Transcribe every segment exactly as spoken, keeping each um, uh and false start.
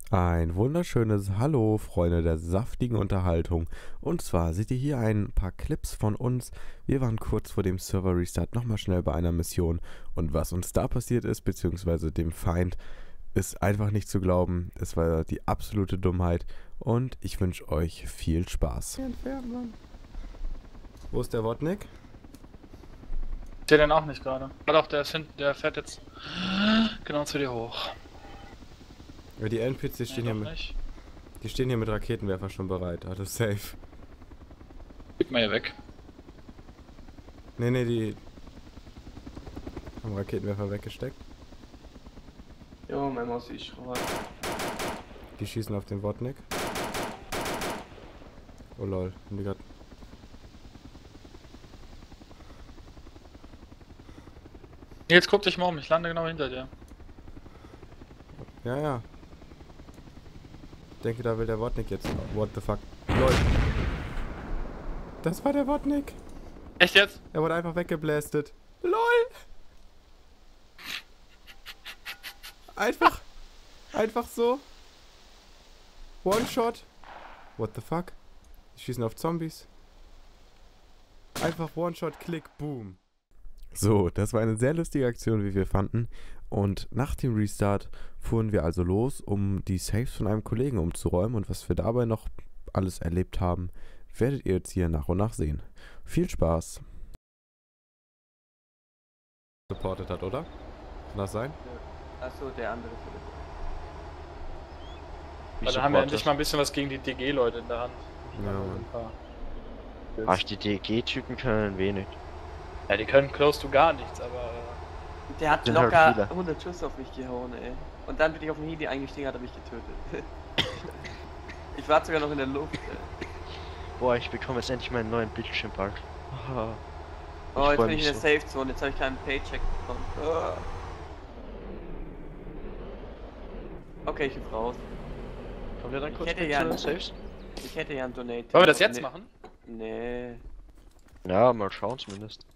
Ein wunderschönes Hallo, Freunde der saftigen Unterhaltung. Und zwar seht ihr hier ein paar Clips von uns. Wir waren kurz vor dem Server-Restart nochmal schnell bei einer Mission. Und was uns da passiert ist, beziehungsweise dem Feind, ist einfach nicht zu glauben. Es war die absolute Dummheit. Und ich wünsche euch viel Spaß. Wo ist der Wodnik? Ich sehe den auch nicht gerade. Ah doch, der, ist hinten, der fährt jetzt genau zu dir hoch. Ja, die N P Cs stehen, Nee, hier mit, nicht. die stehen hier mit Raketenwerfer schon bereit. Also safe. Gib mal hier weg. Nee, nee, die haben Raketenwerfer weggesteckt. Jo, mein Maus ist rot. Die schießen auf den Wodnik. Oh lol, haben die grad... Jetzt guck dich mal um, ich lande genau hinter dir. Ja, ja. Ich denke, da will der Wodnik jetzt. What the fuck? Lol. Das war der Wodnik. Echt jetzt? Er wurde einfach weggeblastet. LOL. Einfach. Einfach so. One-Shot. What the fuck? Die schießen auf Zombies. Einfach One-Shot, Klick, Boom. So, das war eine sehr lustige Aktion, wie wir fanden. Und nach dem Restart fuhren wir also los, um die Safes von einem Kollegen umzuräumen. Und was wir dabei noch alles erlebt haben, werdet ihr jetzt hier nach und nach sehen. Viel Spaß. Supportet hat, oder? Kann das sein? Achso, der andere Philipp. Weil dann haben wir endlich mal ein bisschen was gegen die D G-Leute in der Hand. Ja, Also Mann. ein paar. Ach, die D G-Typen können wenig. Ja, die können close to gar nichts, aber... Der hat Sind halt locker viele. hundert Schuss auf mich gehauen, ey. Und dann bin ich auf den Heli eingestiegen, hat er mich getötet. Ich war sogar noch in der Luft, ey. Boah, ich bekomme jetzt endlich meinen neuen Bildschirm bald. Ah, Oh, ich jetzt freu bin ich mich in der so. Safe Zone, jetzt habe ich keinen Paycheck bekommen. Ah. Okay, ich bin raus. Kommen wir dann Ich kurz hätte mit ja zu den einen- Saves? Ich hätte ja ein Donate. Wollen wir das jetzt Nee. machen? Nee. Ja, mal schauen zumindest.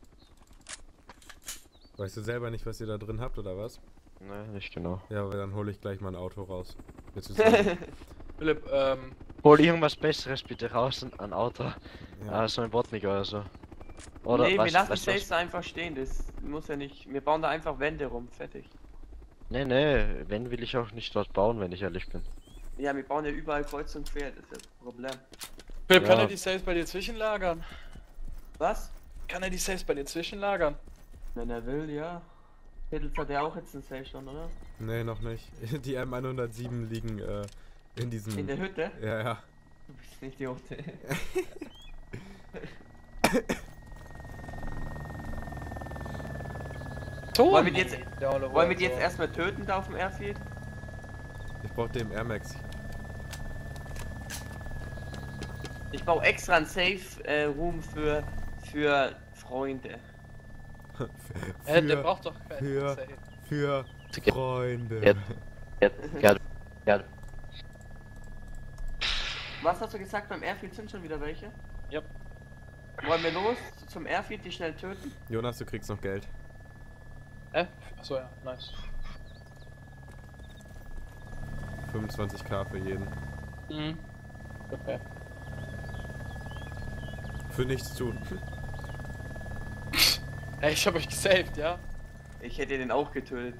Weißt du selber nicht, was ihr da drin habt, oder was? Ne, nicht genau. Ja, aber dann hole ich gleich mal ein Auto raus. Willst du sagen? Philipp, ähm... Hol irgendwas Besseres bitte raus, ein Auto. Ja. Ah, so ein Botnik oder so. Oder nee, wir weißt- lassen weißt du was? Safes einfach stehen, das muss ja nicht. Wir bauen da einfach Wände rum, fertig. Nee, nee, wenn will ich auch nicht dort bauen, wenn ich ehrlich bin. Ja, wir bauen ja überall kreuz und quer, das ist ja das Problem. Philipp, kann Ja. er die Saves bei dir zwischenlagern? Was? Kann er die Saves bei dir zwischenlagern? Wenn er will, ja. Hiddles hat ja auch jetzt einen Safe schon, oder? Nee, noch nicht. Die M hundertsieben liegen äh, in diesem... In der Hütte? Ja, ja. Du bist nicht die Hütte. So, Wollen wir die jetzt, der Olle wollen wir die jetzt Hurensohn. erstmal töten da auf dem Airfield? Ich brauch den Air Max. Ich baue extra einen Safe äh, Room für, für Freunde. Hä, der braucht doch keinen für, Safe. für Freunde. Jetzt. Jetzt, ja, ja. Was hast du gesagt, beim Airfield sind schon wieder welche? Ja. Wollen wir los zum Airfield, die schnell töten? Jonas, du kriegst noch Geld. Hä? Achso, ja, nice. fünfundzwanzig K für jeden. Mhm. Okay. Für nichts tun. Ey, ich hab euch gesaved, ja? Ich hätte den auch getötet.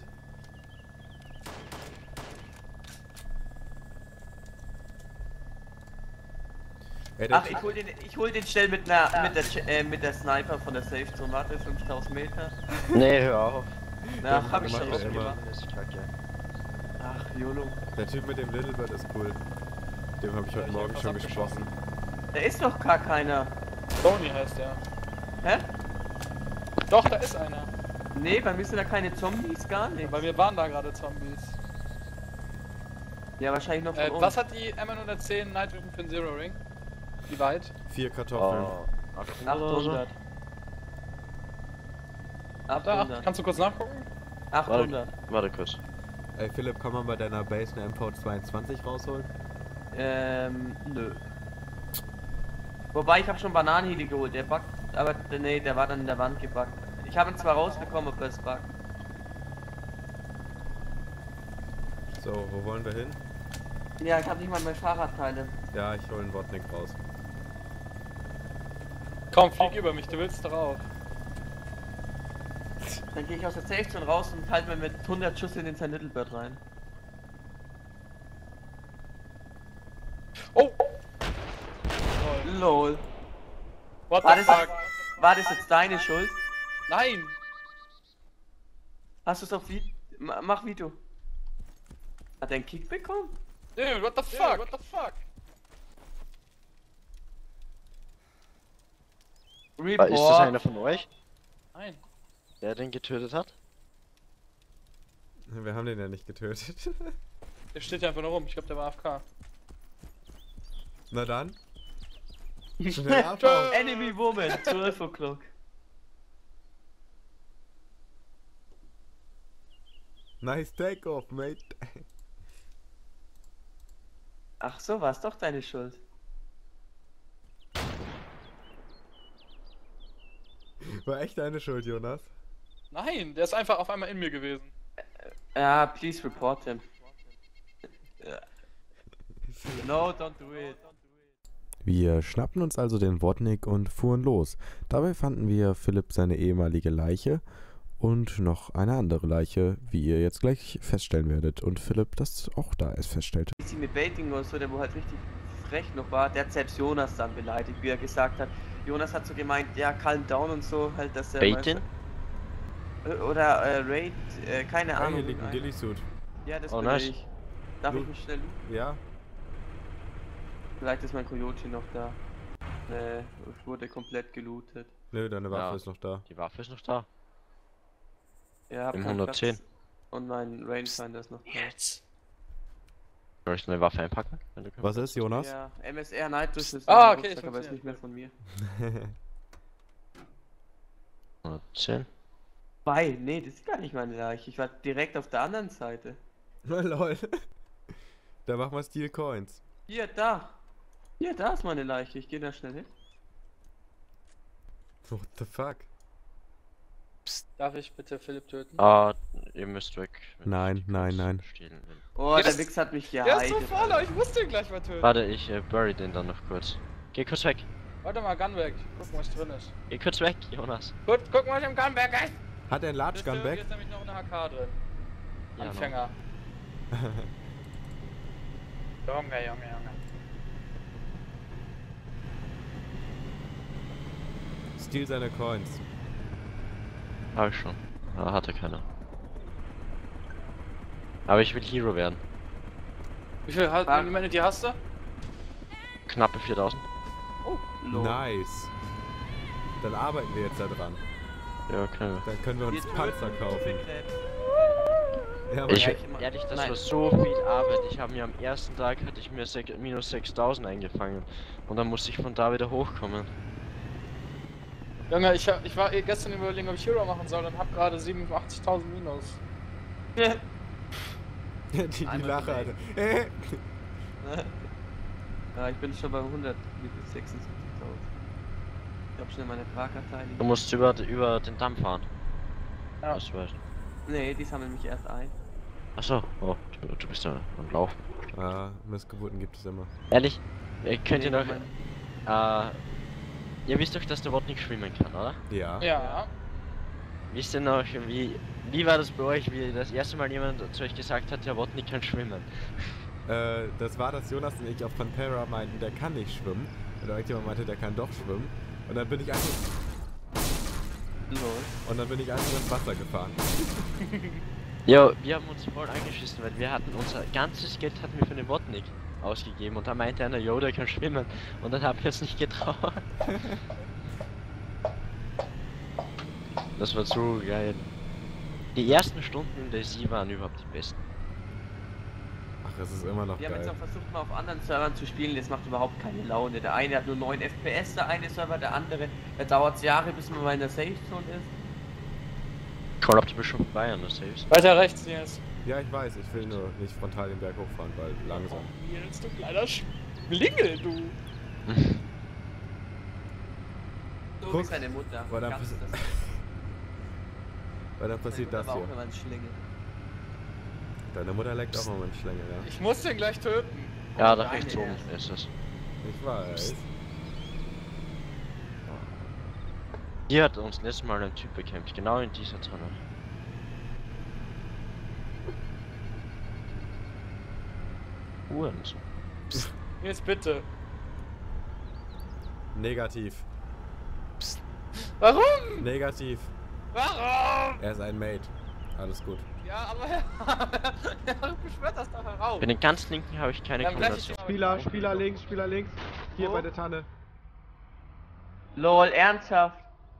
Ey, der Ach, ich hol den, ich hol den schnell mit einer, mit der, Ch- äh, mit der Sniper von der Safe Zone. Warte, fünftausend Meter. Nee, hör auf. Na, Der hab ich macht schon das immer. ausgemacht. Das ist kacke. Ach, YOLO. Der Typ mit dem Little Bird ist cool. Dem habe ich heute ich Morgen hab schon was gesprochen. Da ist doch gar keiner. Tony heißt der. Hä? Doch, da ist einer. Nee, bei mir sind da keine Zombies, gar nicht. Weil wir waren da gerade Zombies. Ja, wahrscheinlich noch von Äh, uns. was hat die M hundertzehn Night Vision für ein Zero Ring? Wie weit? Vier Kartoffeln. Oh, achthundert oder so? achthundert. Da, ach, achthundert. kannst du kurz nachgucken? achthundert. Warte kurz. Ey Philipp, kann man bei deiner Base eine M V zweiundzwanzig rausholen? Ähm, nö. Wobei, ich habe schon Bananenheli geholt, der buggt, aber nee, der war dann in der Wand gebuggt. Ich habe ihn zwar rausbekommen, aber es buggt. So, wo wollen wir hin? Ja, ich habe nicht mal meine Fahrradteile. Ja, ich hole einen Wodnik raus. Komm, flieg über mich, du willst drauf. Dann gehe ich aus der Safe Zone raus und halte mir mit hundert Schuss in den Saint Little Bird rein. Oh! Lol. What War the das, fuck? war das jetzt deine Schuld? Nein! Hast du es auf wie... Ma- Mach wie du. Hat er einen Kick bekommen? Dude, what the fuck? What the fuck? Report. Ist das einer von euch, Nein. der den getötet hat? Wir haben den ja nicht getötet. Der steht ja einfach nur rum, ich glaube der war A F K. Na dann. Schnell abhauen. Enemy Woman, zwölf Uhr. Nice takeoff, mate. Ach so, war es doch deine Schuld. War echt deine Schuld, Jonas. Nein, der ist einfach auf einmal in mir gewesen. Ja, please report him. No, don't do it. Wir schnappten uns also den Wodnik und fuhren los. Dabei fanden wir Philipp seine ehemalige Leiche und noch eine andere Leiche, wie ihr jetzt gleich feststellen werdet. Und Philipp das auch da erst feststellte. Sie mit Baiting oder so, der wo halt richtig frech noch war, der hat selbst Jonas dann beleidigt, wie er gesagt hat. Jonas hat so gemeint, ja, calm down und so, halt, dass er... Baiting? Oder äh, Raid, äh, keine Ah, Ahnung. hier liegt ein Ghillie-Suit. Ja, das Oh, bin nice. ich. Darf Lu- ich mich schnell looten? Ja? Vielleicht ist mein Coyote noch da. Nee, ich wurde komplett gelootet. Nö, deine Waffe Ja. ist noch da. Die Waffe ist noch da. Ja, hab Im keinen hundertzehn. Platz. Und mein Rangefinder ist noch da. Jetzt. Soll ich eine Waffe einpacken? Wenn du Was ist, Jonas? Ja, M S R Nitrous ist Ah, im okay, Rucksack, es aber ist funktioniert. nicht mehr von mir. hundertzehn. Bei, nee, das ist gar nicht meine Leiche. Ich war direkt auf der anderen Seite. Lol. Da machen wir Steel Coins. Hier, da. Hier, da ist meine Leiche. Ich gehe da schnell hin. What the fuck? Psst, darf ich bitte Philipp töten? Ah, ihr müsst weg. wenn Nein, ich die nein, kurz nein. stehlen will. Oh, Der der ist- Wix hat mich Der ist geheilt. so voll, ich muss den gleich mal töten. Warte, ich äh, bury den dann noch kurz. Geh kurz weg. Warte mal, Gun weg. Guck mal, was drin ist. Geh kurz weg, Jonas. Gut, guck mal, was im Gun weg ist. Hat er ein Large Gun Hier Back? ist nämlich noch eine H K drin. Ja, noch. Anfänger. Junge, Junge, Junge. Steal seine Coins. Hab ich schon. Ah, hatte keiner. Aber ich will Hero werden. Wie viel hat, Ah. wie meine, die hast du? Knappe viertausend. Lol. Nice. Dann arbeiten wir jetzt da dran. Ja, okay. Dann können wir uns Wir Panzer töten kaufen. Quicklet. Ja, aber Ich, Ja, ich immer- ehrlich, das Nein. war so viel Arbeit. Ich habe mir am ersten Tag hatte ich mir sech- minus sechstausend eingefangen. Und dann musste ich von da wieder hochkommen. Junge, ich, hab, ich war eh gestern überlegen, ob ich Hero machen soll und hab gerade siebenundachtzigtausend Minus. die, die Einmal Lache, Alter. gelegt. Ja, ich bin schon bei hundert, sechsundsiebzigtausend. Ich hab schnell meine Tragkarteile. Du musst über, über den Damm fahren. Ja. Das weißt. Nee, die sammeln mich erst ein. Achso, oh, du, du bist ja am Laufen. Ah, Missgeburten gibt es immer. Ehrlich? Äh, könnt ihr Nee, noch. mein- Äh, ihr wisst doch, dass der Bot nicht schwimmen kann, oder? Ja. Ja. Wisst ihr noch, wie. Wie war das bei euch, wie das erste Mal jemand zu euch gesagt hat, der Bot nicht kann schwimmen? Äh, das war, dass Jonas und ich auf Pantera meinten, der kann nicht schwimmen. Oder irgendjemand meinte, der kann doch schwimmen. Und dann bin ich einfach, Lol. und dann bin ich einfach ins Wasser gefahren. Ja, wir haben uns voll angeschissen, weil wir hatten unser ganzes Geld hatten wir für den Wodnik ausgegeben und da meinte einer, yo, der kann schwimmen und dann haben wir es nicht getraut. Das war so geil. Die ersten Stunden in der Sie waren überhaupt die besten. Ach, es ist immer noch Wir haben jetzt geil. auch versucht, mal auf anderen Servern zu spielen, das macht überhaupt keine Laune. Der eine hat nur neun F P S, der eine Server, der andere, da dauert es Jahre, bis man mal in der Safe Zone ist. Call up, du bist schon vorbei an der Saves. Weiter rechts, Nils. Ja, ich weiß, ich will nur nicht frontal den Berg hochfahren, weil langsam. Oh, Nils, du kleiner Schlingel, du. So Guck, wie seine Mutter. weil dann Ganz passi- das- Weil dann passiert seine das Mutter war hier. auch immer ein Schlingel. Deine Mutter leckt auch mal einen Schlängel, ja. Ich muss den gleich töten. Ja, da Deine rechts oben erst. ist es. Ich weiß. Hier hat uns letztes Mal ein Typ bekämpft, genau in dieser Tonne. Uhrens. Jetzt bitte. Negativ. Warum? Negativ. Warum? Er ist ein Mate. Alles gut. Ja, aber er beschwört das doch heraus. Bei den ganz linken habe ich keine Ja, gleich Kombination. ist- Spieler, Spieler links, Spieler links. Hier Wo? bei der Tanne. Lol, ernsthaft.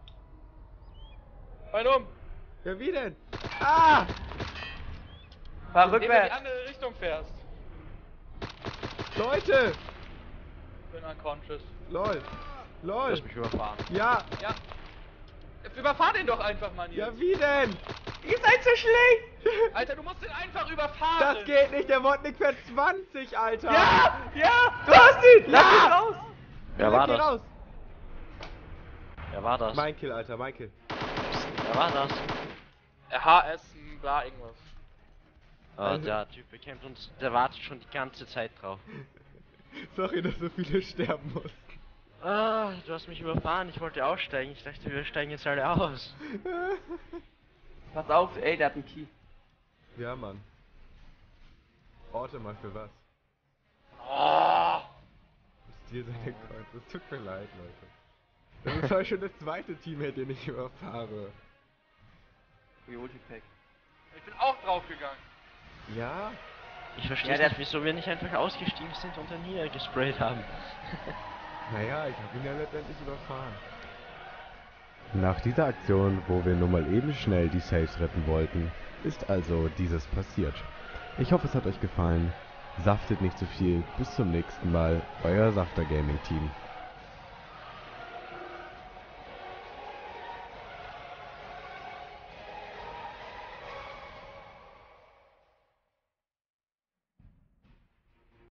Mein um. Ja, wie denn? Ah! Fahr Indem du in die rückwärts. andere Richtung fährst. Leute! Ich bin unconscious. Lol. Lol. Lass mich überfahren. Ja, Ja. Überfahr den doch einfach mal, Nils. ja, wie denn? Ihr seid so schlecht. Alter, du musst den einfach überfahren. Das geht nicht, der Wodnik fährt zwanzig, Alter! Ja, ja, du hast ihn. Lass ihn raus. Wer war Geh das? raus. Wer war das? Mein Kill, Alter, mein Kill. Wer war das? H S war irgendwas. Ah, der Typ bekämpft uns, der wartet schon die ganze Zeit drauf. Sorry, dass so viele sterben mussten. Ah, du hast mich überfahren, ich wollte aussteigen. Ich dachte, wir steigen jetzt alle aus. Pass auf, ey, der hat einen Key. Ja, Mann. Orte mal für was. Oh. Stil seine Coins. Es tut mir leid, Leute. Das ist heute schon das zweite Teammate, den ich überfahre. Coyote-Pack. Ich bin auch draufgegangen. Ja? Ich verstehe Ja, der- nicht, wieso wir nicht einfach ausgestiegen sind und dann hier gesprayt haben. Naja, ich habe ihn ja letztendlich überfahren. Nach dieser Aktion, wo wir nun mal eben schnell die Saves retten wollten, ist also dieses passiert. Ich hoffe, es hat euch gefallen. Saftet nicht zu viel. Bis zum nächsten Mal. Euer Safter Gaming Team.